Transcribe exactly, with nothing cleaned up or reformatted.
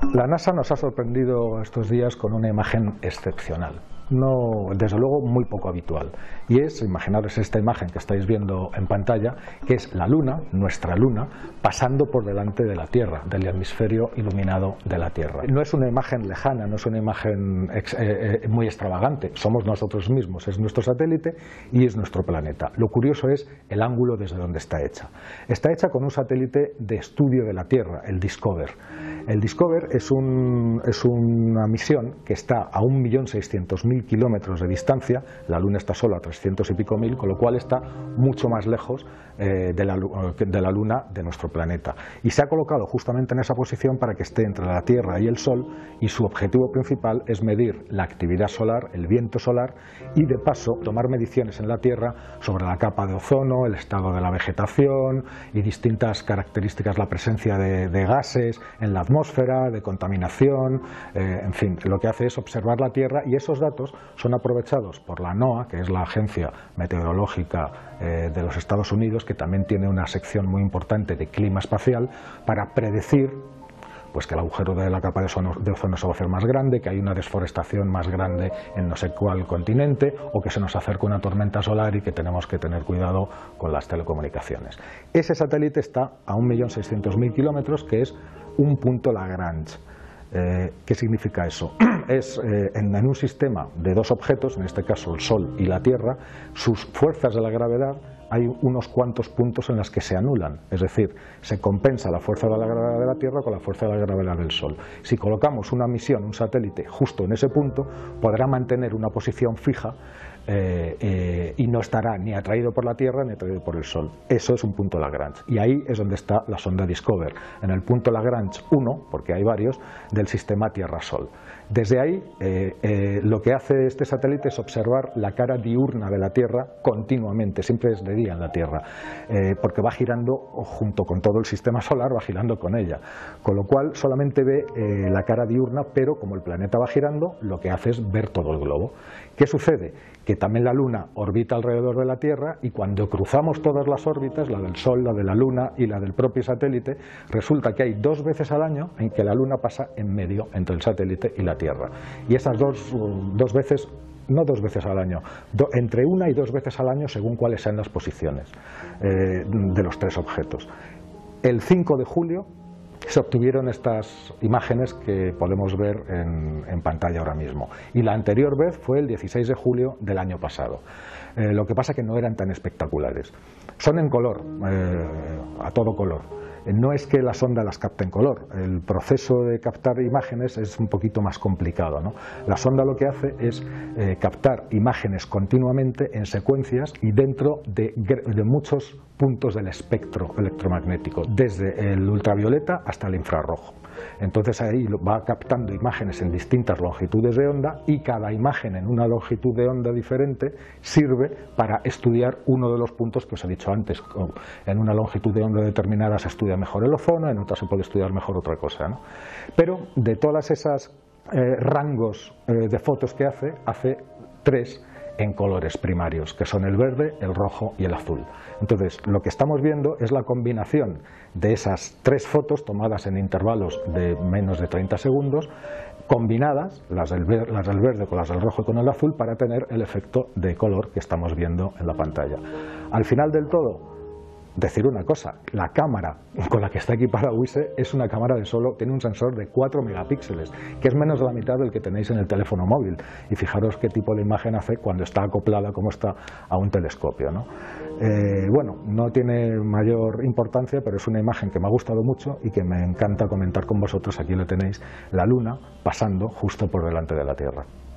La NASA nos ha sorprendido estos días con una imagen excepcional, no, desde luego muy poco habitual, y es, imaginaros esta imagen que estáis viendo en pantalla, que es la Luna, nuestra Luna, pasando por delante de la Tierra, del hemisferio iluminado de la Tierra. No es una imagen lejana, no es una imagen ex, eh, eh, muy extravagante, somos nosotros mismos, es nuestro satélite y es nuestro planeta. Lo curioso es el ángulo desde donde está hecha. Está hecha con un satélite de estudio de la Tierra, el Discover. El Discover es, un, es una misión que está a un millón seiscientos mil kilómetros de distancia, la Luna está solo a trescientos y pico mil, con lo cual está mucho más lejos eh, de, la, de la Luna de nuestro planeta. Y se ha colocado justamente en esa posición para que esté entre la Tierra y el Sol, y su objetivo principal es medir la actividad solar, el viento solar, y de paso tomar mediciones en la Tierra sobre la capa de ozono, el estado de la vegetación y distintas características, la presencia de, de gases en la atmósfera, de contaminación, eh, en fin, lo que hace es observar la Tierra, y esos datos son aprovechados por la NOAA, que es la agencia meteorológica eh, de los Estados Unidos, que también tiene una sección muy importante de clima espacial, para predecir pues que el agujero de la capa de ozono, de ozono se va a hacer más grande, que hay una desforestación más grande en no sé cuál continente, o que se nos acerca una tormenta solar y que tenemos que tener cuidado con las telecomunicaciones. Ese satélite está a un millón seiscientos mil kilómetros, que es un punto Lagrange. Eh, ¿Qué significa eso? Es eh, en, en un sistema de dos objetos, en este caso el Sol y la Tierra, sus fuerzas de la gravedad, hay unos cuantos puntos en los que se anulan, es decir, se compensa la fuerza de la gravedad de la Tierra con la fuerza de la gravedad del Sol. Si colocamos una misión, un satélite, justo en ese punto, podrá mantener una posición fija eh, eh, y no estará ni atraído por la Tierra ni atraído por el Sol. Eso es un punto Lagrange, y ahí es donde está la sonda Discover, en el punto Lagrange uno, porque hay varios, del sistema Tierra-Sol. Desde ahí, eh, eh, lo que hace este satélite es observar la cara diurna de la Tierra continuamente, siempre es de día en la Tierra, eh, porque va girando junto con todo el sistema solar, va girando con ella, con lo cual solamente ve eh, la cara diurna, pero como el planeta va girando, lo que hace es ver todo el globo. ¿Qué sucede? Que también la Luna orbita alrededor de la Tierra, y cuando cruzamos todas las órbitas, la del Sol, la de la Luna y la del propio satélite, resulta que hay dos veces al año en que la Luna pasa en medio entre el satélite y la Tierra, y esas dos, dos veces, no dos veces al año, do, entre una y dos veces al año según cuáles sean las posiciones eh, de los tres objetos. El cinco de julio se obtuvieron estas imágenes que podemos ver en, en pantalla ahora mismo, y la anterior vez fue el dieciséis de julio del año pasado. Eh, lo que pasa que no eran tan espectaculares. Son en color, eh, a todo color. No es que la sonda las capte en color, el proceso de captar imágenes es un poquito más complicado, ¿no? La sonda lo que hace es eh, captar imágenes continuamente en secuencias y dentro de, de muchos puntos del espectro electromagnético, desde el ultravioleta hasta el infrarrojo. Entonces ahí va captando imágenes en distintas longitudes de onda, y cada imagen en una longitud de onda diferente sirve para estudiar uno de los puntos que os he dicho antes. En una longitud de onda determinada se estudia mejor el ozono, en otra se puede estudiar mejor otra cosa, ¿no? Pero de todas esas eh, rangos eh, de fotos que hace, hace tres en colores primarios, que son el verde, el rojo y el azul. Entonces, lo que estamos viendo es la combinación de esas tres fotos tomadas en intervalos de menos de treinta segundos, combinadas, las del, ver, las del verde con las del rojo y con el azul, para tener el efecto de color que estamos viendo en la pantalla. Al final del todo, decir una cosa, la cámara con la que está equipada WISE es una cámara de solo, tiene un sensor de cuatro megapíxeles, que es menos de la mitad del que tenéis en el teléfono móvil, y fijaros qué tipo de imagen hace cuando está acoplada como está a un telescopio, ¿no? Eh, bueno, no tiene mayor importancia, pero es una imagen que me ha gustado mucho y que me encanta comentar con vosotros. Aquí lo tenéis, la Luna pasando justo por delante de la Tierra.